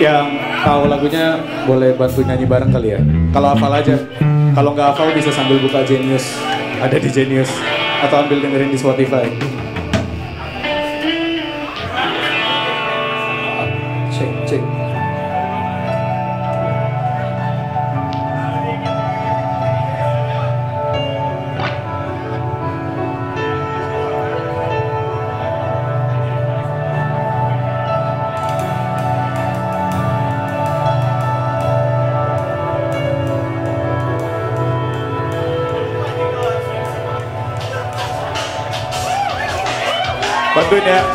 Yang tahu lagunya boleh bantu nyanyi bareng kali ya. Kalau hafal aja. Kalau nggak hafal bisa sambil buka Genius. Ada di Genius. Atau ambil dengerin di Spotify. Cek. Bantuin ya.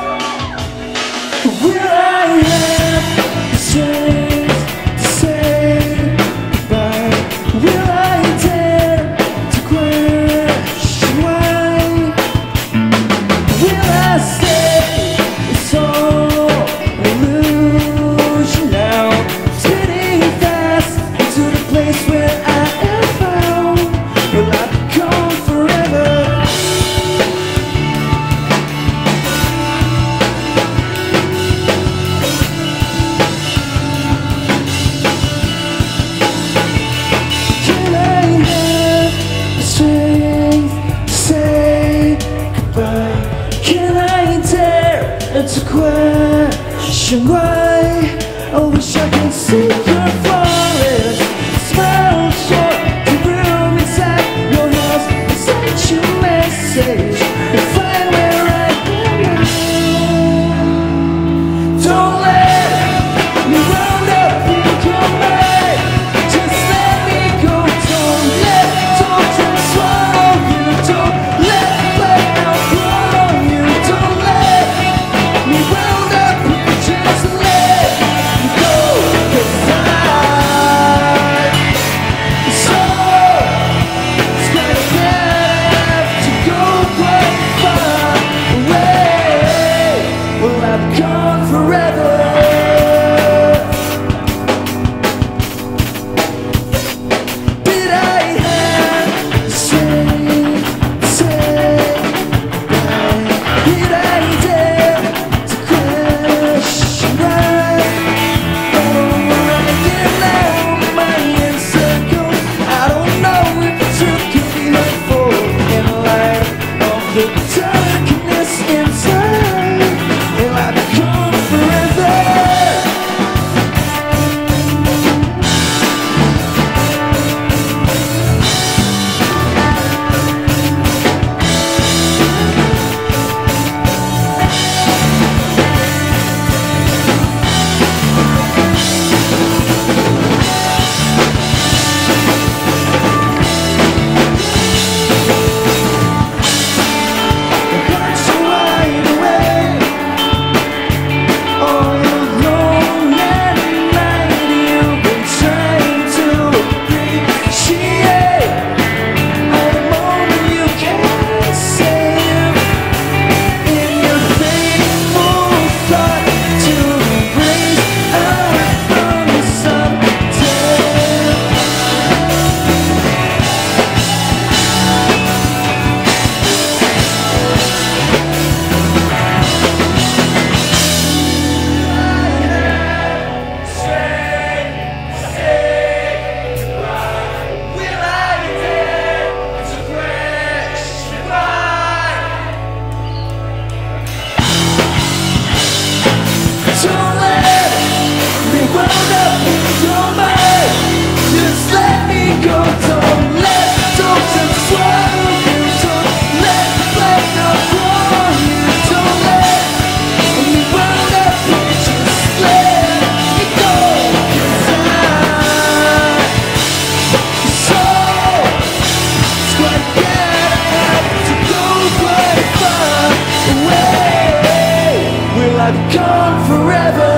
It's a question why I wish I could see your forest. Smile short, the room inside your house. Send you a message if I were right now. Don't let me round up in your mind. Just let me go. Don't just swallow you. Don't let black out blow you. Don't let me round up, just let me go. 'Cause I'm so scared that I have to go quite far away. Well, I'm gone forever. Did I have to say goodbye? Did I dare to question why? Oh, I get loud my in circles. I don't know if it's really hurtful in light of the darkness inside. Well, I've gone forever. Don't let me wound up in your mind. Just let me go. Don't just swallow you. Don't let the black out blow you. Don't let me wound up. Just let me go. 'Cause I'm so scared that I have to go quite far away. Will I be gone forever?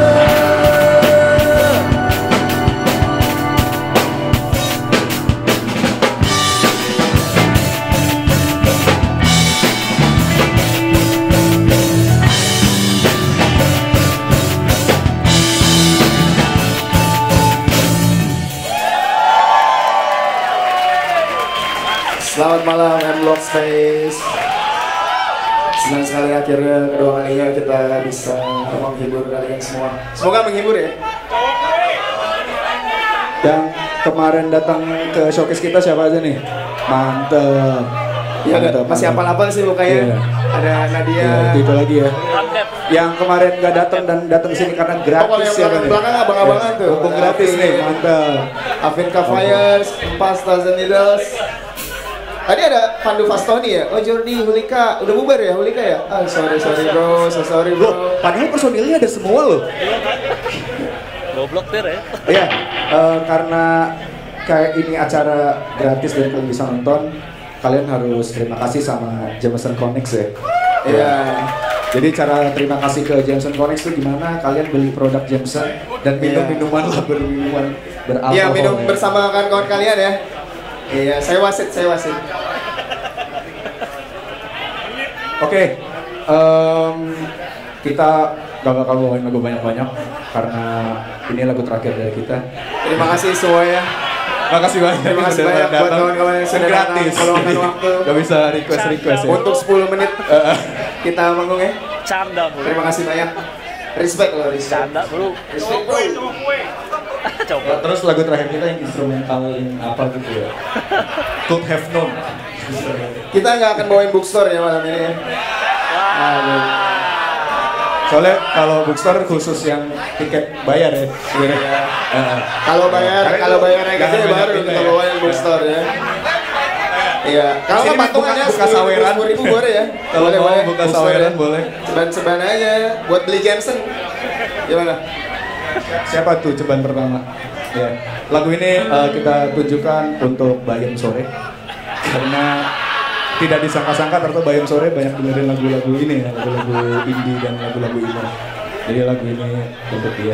Selamat malam M-Block Space. Senang sekali akhirnya kedua kalinya kita bisa menghibur kalian semua. Semoga menghibur ya. Yang kemarin datang ke showcase kita siapa aja nih? Mantep. Ya, masih apal-apal sih mukanya. Iya. Ada Nadia. Ya, itu lagi ya. Yang kemarin nggak datang dan datang sini karena gratis kalau yang siapa nih? belakang abang-abangan tuh. Mumpung gratis nih, mantap. Avinka Fires, 4,000 Needles. Tadi ada Pandu Fastoni ya? Oh Jordi, Hulika. Udah bubar ya Hulika ya? Ah sorry bro, so sorry bro. Loh, padahal personilnya ada semua loh. Goblok ter ya. Iya, karena kayak ini acara gratis dan kalian bisa nonton, kalian harus terima kasih sama Jameson Connects ya. Iya. Jadi cara terima kasih ke Jameson Connects itu gimana? Kalian beli produk Jameson dan minum minuman lah berminuman beralkohol. Iya minum ya. bersama kawan-kawan kalian ya. Iya, saya wasit. Oke, kita gak bakal bawain lagu banyak-banyak karena ini lagu terakhir dari kita. Terima kasih semua ya. Makasih banyak. Terima kasih banyak buat kawan-kawan yang sudah gratis. meluangkan waktu. Gak bisa request ya. Untuk 10 menit kita manggung ya. Canda bro. Terima kasih banyak. Respect loh, respect. Canda bro. Respect bro. Coba. Terus lagu terakhir kita yang instrumental yang apa gitu ya? Could Have Known. Kita nggak akan bawain bookstore ya malam ini ya. Aduh. Soalnya kalau bookstore khusus yang tiket bayar ya. Kalau bayarnya Jangan gede banyak baru itu kita ya. bawain bookstore ya. Iya. Kalau Sini nggak patungannya buka saweran. 10.000 boleh ya. Kalau mau buka Bookstore saweran ya. boleh. Seban aja buat beli Jensen. Gimana? Siapa tuh ceban pertama? Ya. Lagu ini kita tunjukkan untuk Bayam Sore karena tidak disangka-sangka ternyata Bayam Sore banyak dengerin lagu-lagu ini ya, lagu-lagu indie dan lagu-lagu emo. Jadi lagu ini untuk dia.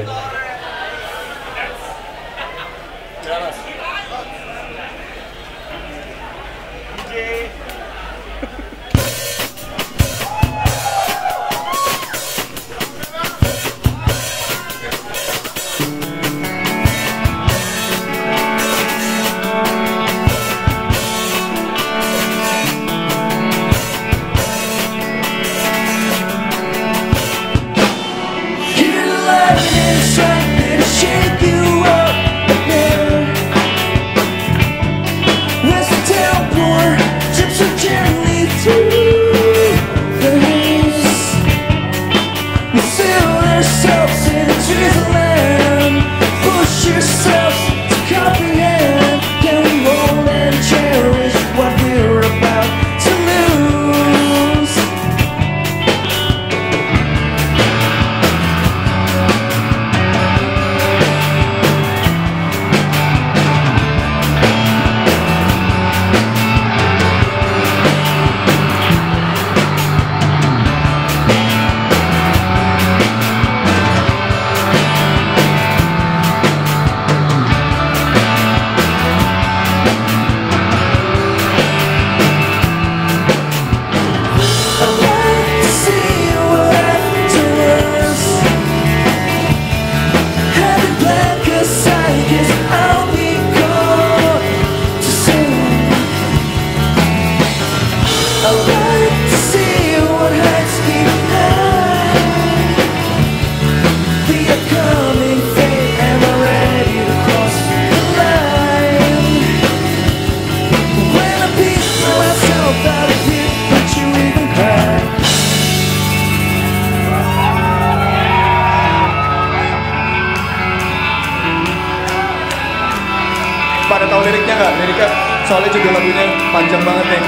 Pada tahu liriknya nggak? Liriknya soalnya judul lagunya panjang banget nih.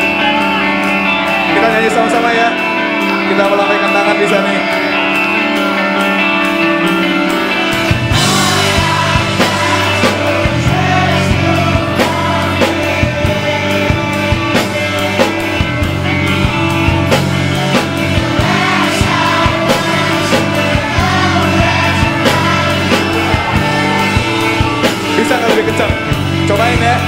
Kita nyanyi sama-sama ya. Kita melambaikan tangan di sana. Bisa nggak lebih kencang? Cobain ya.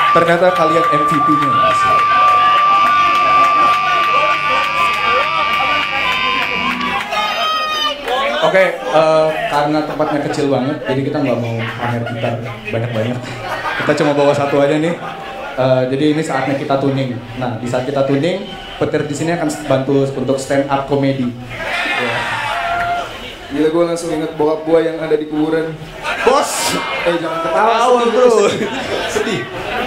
Ternyata kalian MVP-nya. Oke, karena tempatnya kecil banget, jadi kita nggak mau pamer gitar banyak-banyak. Kita cuma bawa satu aja nih. Jadi ini saatnya kita tuning. Nah, di saat kita tuning, petir di sini akan bantu untuk stand up comedy. Ya. Gila, gue langsung inget bokap gue yang ada di kuburan. Bos, Jangan ketawa, awal sedih, bro, sedih. sedih.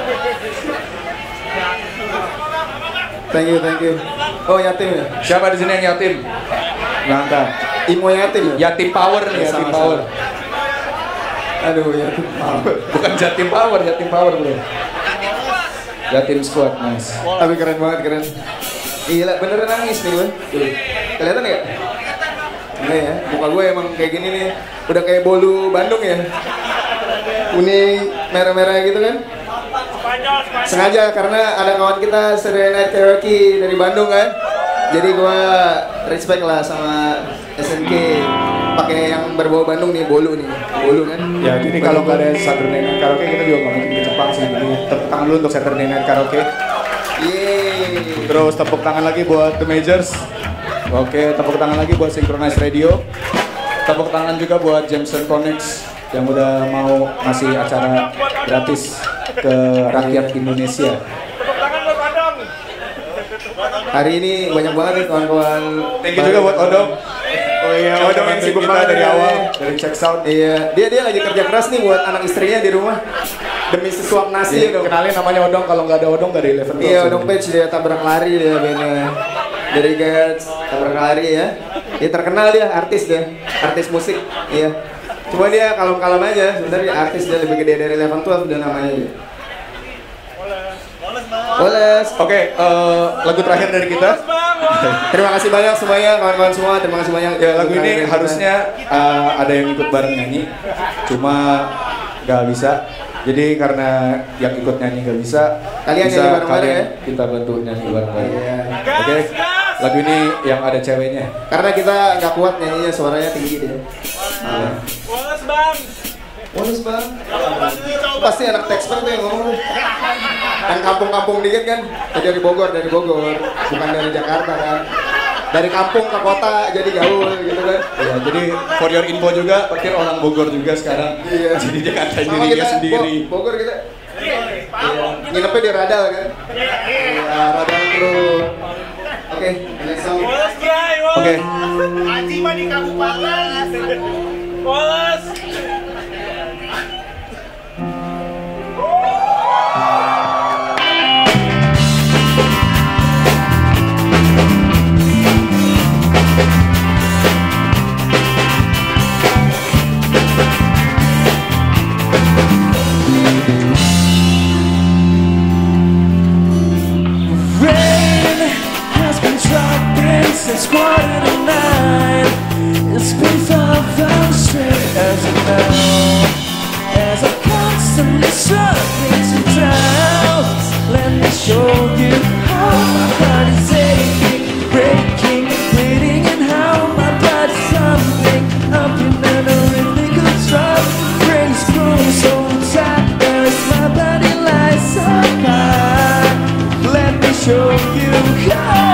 Thank you. Oh, yatim ya? Siapa di sini yang yatim? Ngangkat. Imo yatim ya? Yatim power nih, yatim Sama-sama. power. Aduh, yatim power. Bukan jatim power bro. Jatim squad, nice. Tapi keren banget, keren. Gila, beneran nangis nih gue. Tuh. Kelihatan ya? Enggak ya, muka gue emang kayak gini nih. Udah kayak bolu Bandung ya. Kuning, merah-merah gitu kan. Sengaja karena ada kawan kita Saturday Night Karaoke dari Bandung kan. Jadi gue respect lah sama SNK. Pakai yang berbau Bandung nih, bolu kan. Ya, jadi kalau nggak ada Saturday Night Karaoke kita juga nggak mungkin ke Jepang sih. Jadi tepuk tangan dulu untuk Saturday Night Karaoke. Yeay. Terus tepuk tangan lagi buat The Majors. Oke, tepuk tangan lagi buat Synchronize Radio. Tepuk tangan juga buat Jameson Connects yang udah mau ngasih acara gratis ke rakyat Indonesia. Hari ini banyak banget nih kawan-kawan. Thank you juga buat Odong. Oh iya, Odong yang sibuk banget dari ya. awal, dari check sound. Iya, dia lagi kerja keras nih buat anak istrinya di rumah demi sesuap nasi dong. Kenalin namanya Odong, kalau nggak ada Odong nggak ada Eleven. Iya, Odong Page dia tabrak lari dia bandnya. Dari Guts, tabrak lari ya. Dia terkenal dia, artis musik. Iya. Cuma dia kalem-kalem aja, sebenarnya artis dia lebih gede dari Eleven 12 udah namanya dia. Oles. Oke, lagu terakhir dari kita. Terima kasih banyak semuanya kawan-kawan semua. Terima kasih banyak. Ya, lagu ini harusnya ada yang ikut bareng nyanyi, cuma nggak bisa. Jadi karena yang ikut nyanyi nggak bisa, Kalian bisa nyanyi bareng-bareng kalian ya? kita bantu nyanyi bareng-bareng. Iya. Oke, lagu ini yang ada ceweknya. Karena kita nggak kuat nyanyinya, suaranya tinggi dia. Wallace bang. Pasti anak Texas tuh yang ngomong. Kan kampung-kampung dikit kan. Dari Bogor, bukan dari Jakarta kan. Dari kampung ke kota jadi gaul gitu kan. Ya, jadi for your info juga, Petir orang Bogor juga sekarang. Iya. Jadi dia ngatain Sama dirinya kita, sendiri. Bogor kita. Iya. Nginepnya di Radal kan. Iya, Radal Crew. Oke, next song. Oke. Haji mah di kabupaten. Bolos. Since 8:45, it's been 5 hours straight as of now. As I constantly struggling to drown, let me show you how my heart is aching, breaking, bleeding, and how my body's humbling. I'm in a rhythmical drop, brain is growing so tight, whereas my body lies so high. Let me show you how.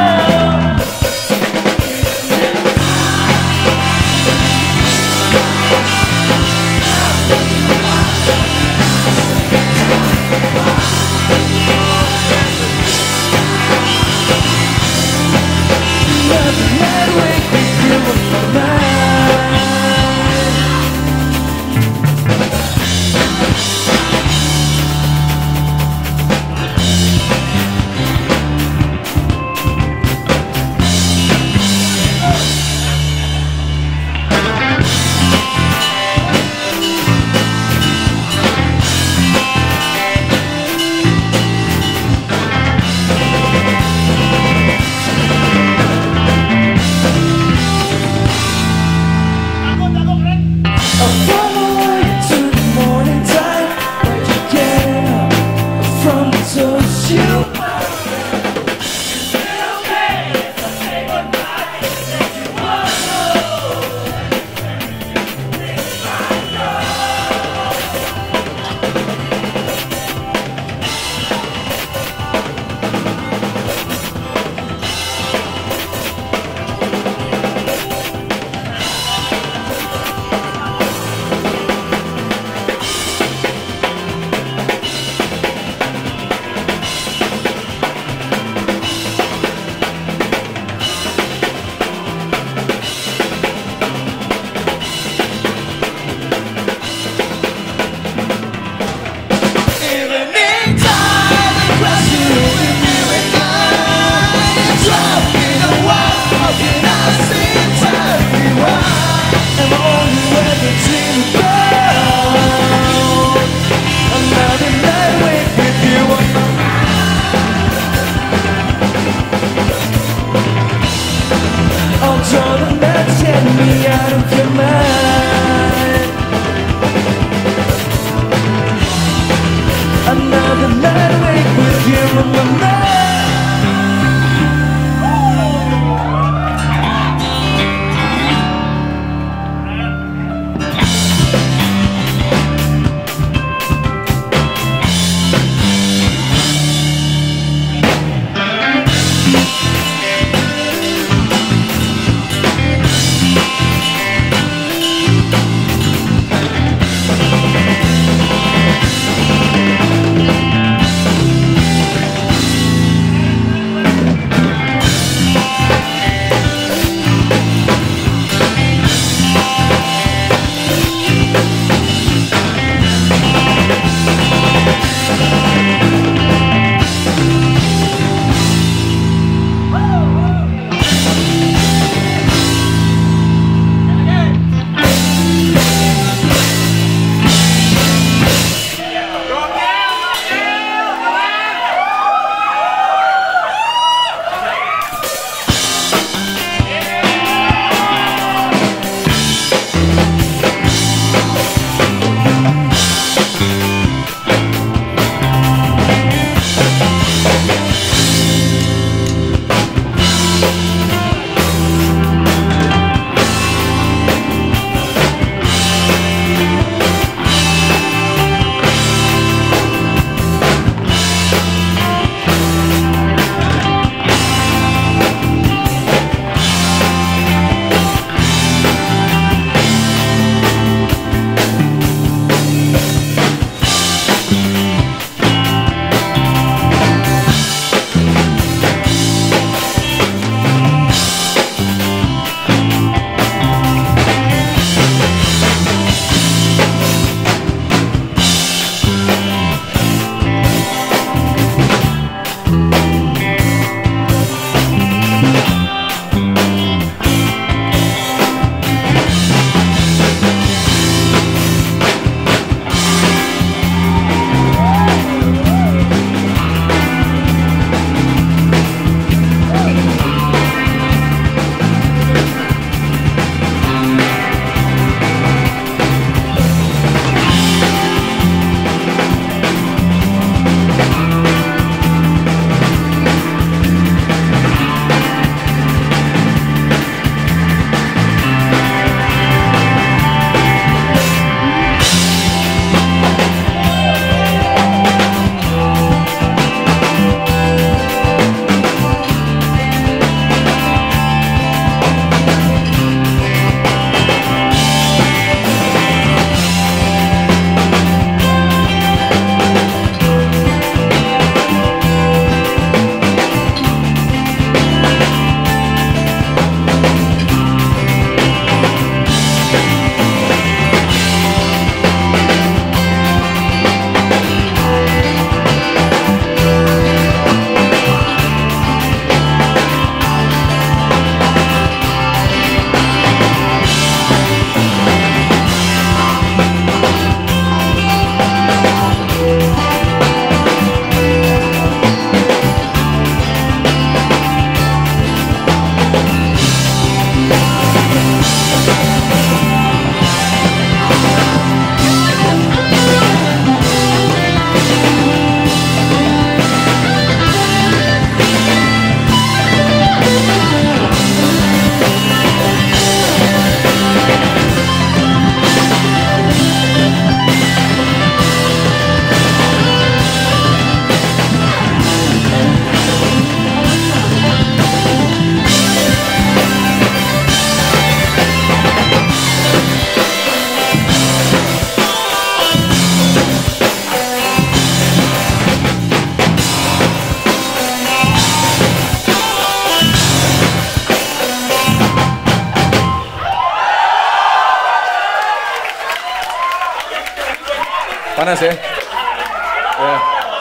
Panas ya? Ya.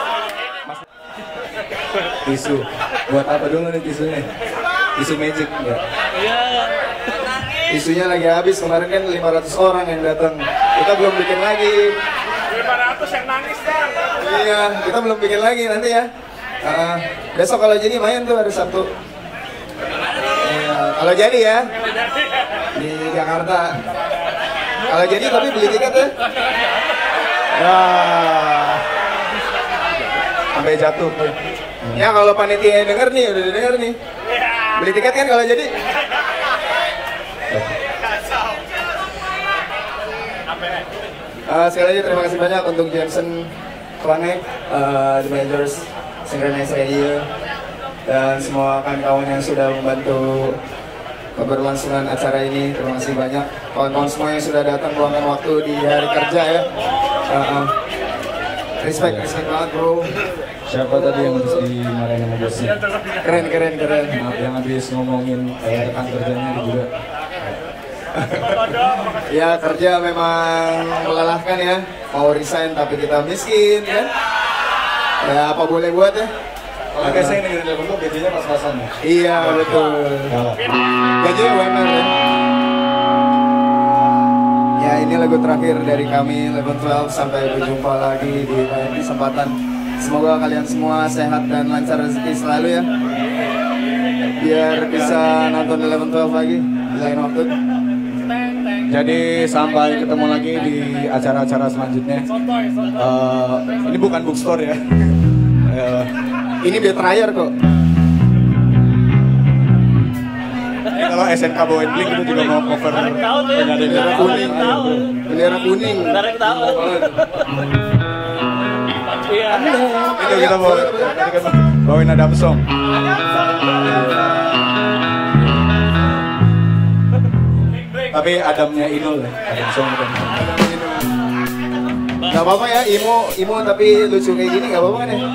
Tisu. Buat apa dulu nih tisunya? Tisu magic ya. Iya. Isunya lagi habis, kemarin kan 500 orang yang datang. Kita belum bikin lagi. 500 yang nangis kan. Iya, kita belum bikin lagi nanti ya. Besok kalau jadi main tuh hari Sabtu. Iya, kalau jadi ya di Jakarta. Kalau jadi tapi beli tiket ya. Ya. Sampai jatuh. Ya kalau panitia denger nih, udah denger nih. Beli tiket kan kalau jadi. Sekali lagi terima kasih banyak untuk Johnson Planet, The Majors, Synchronize Radio, dan semua kawan-kawan yang sudah membantu keberlangsungan acara ini. Terima kasih banyak kawan-kawan semua yang sudah datang meluangkan waktu di hari kerja ya. Respect banget bro. Siapa tadi yang habis dimarahin sama bosnya? Keren. Maaf, yang habis ngomongin rekan kerjanya juga. Ya kerja memang melelahkan ya. Mau resign tapi kita miskin kan. Ya apa boleh buat ya. Kalau biasanya yang dengerin telepon tuh gajinya pas-pasan ya? Iya betul. Gajinya UMR ya. Ya ini lagu terakhir dari kami Level 12. Sampai berjumpa lagi di lain kesempatan. Semoga kalian semua sehat dan lancar rezeki selalu ya. Biar bisa nonton Level 12 lagi di lain waktu. Jadi sampai ketemu lagi di acara-acara selanjutnya. Ini bukan bookstore ya. Ini biar terakhir kok. Kalau SNK bawain Blink itu juga mau cover Bendera kuning. Bendera kuning. Tarik tahu. Iya. Itu kita bawain Adam Song. Tapi Adamnya Inul ya. Adam Song bukan. Gak apa-apa ya, imo tapi lucu kayak gini gak apa-apa kan ya?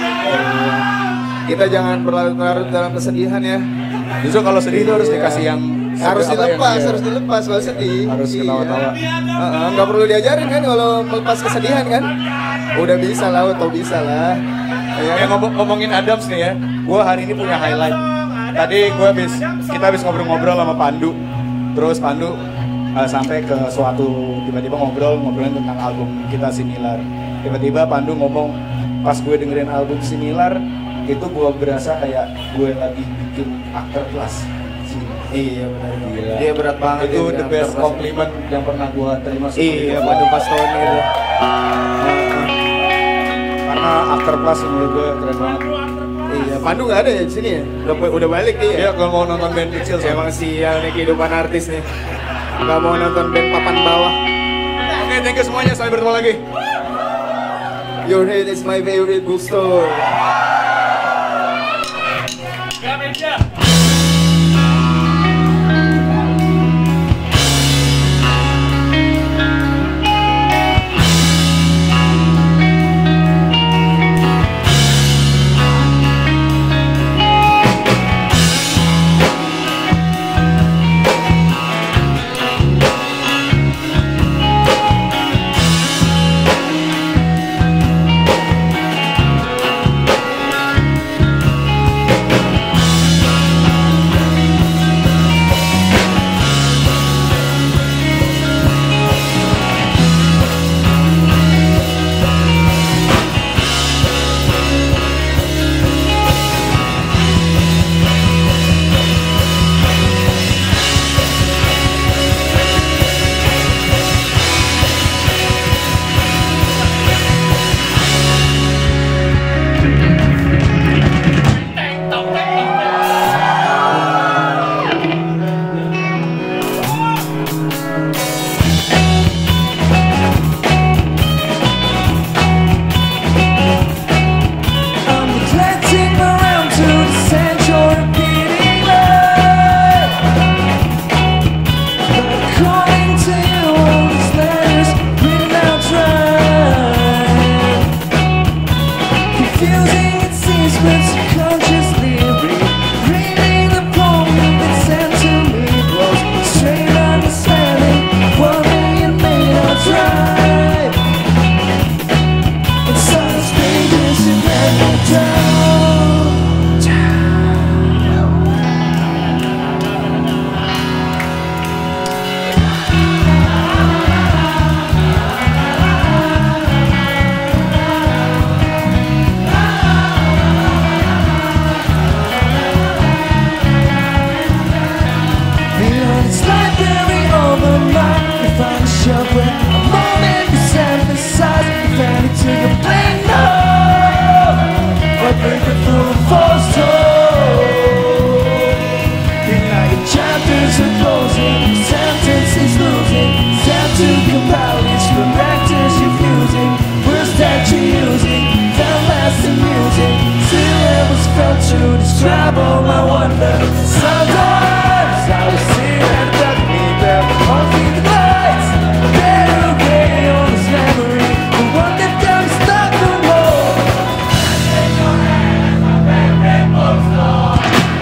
Kita jangan berlarut-larut dalam kesedihan ya. Justru kalau sedih itu harus dikasih yang Harus dilepas kalau sedih. Harus ketawa-tawa. Nggak perlu diajarin kan kalau melepas kesedihan kan? Udah bisa lah, atau bisa lah. Ya, ngomongin Adams nih ya, gue hari ini punya highlight. Tadi kita habis ngobrol-ngobrol sama Pandu. Terus Pandu sampai ke suatu tiba-tiba ngobrolin tentang album kita Similar. Tiba-tiba Pandu ngomong, pas gue dengerin album Similar itu gue berasa kayak gue lagi bikin aktor kelas. Iya benar. Gila. Dia berat banget. Itu dia the best compliment yang pernah gue terima. Iya, Pandu Pastoni itu. Karena aktor kelas menurut gue keren banget. Iya, Pandu nggak ada ya di sini ya? Udah balik dia. Iya, kalau mau nonton band kecil Emang sial nih kehidupan artis nih. Nggak mau nonton band papan bawah. Oke, thank you semuanya. Sampai bertemu lagi. Your head is my favorite bookstore. travel my wonder. Sometimes I will sit and duck me there, all see the lights, fade away on this memory, the one that comes stuck on hold. Take your hand, my favorite bookstore.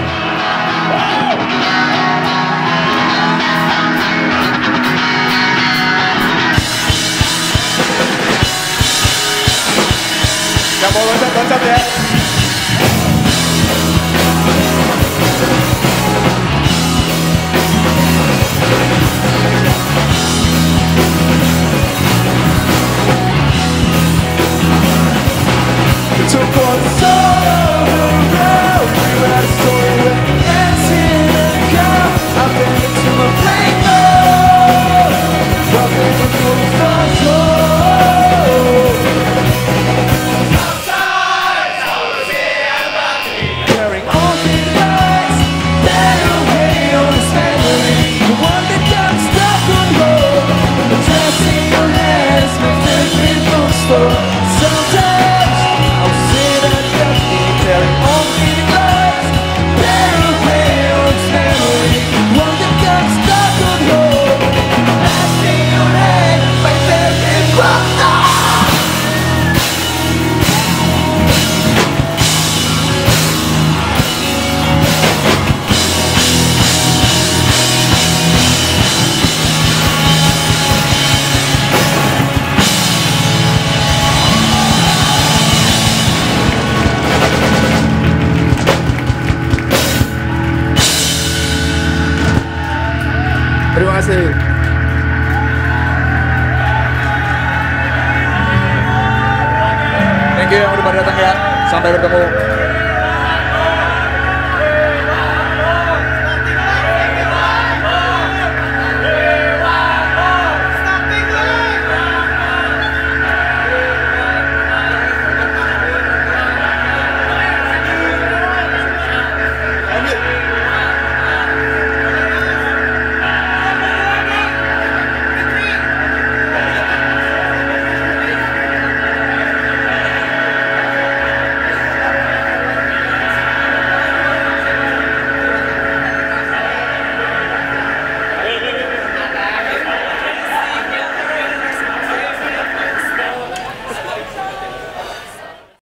Gak mau loncat-loncat ya. Took one soul of the road. We had a story with dancing and come. I've been into my brain mode. Welcome to the stars. Carrying all these lights, that away on this memory, the one that got stuck on hold. The dress in your hands, my favorite bookstore. Sometimes I'll sit and duck me, carrying all these lights, that away on this memory, the one that got stuck on hold. Dress in your hands, my favorite bookstore. Terima kasih. Thank you yang udah pada datang ya. Sampai bertemu.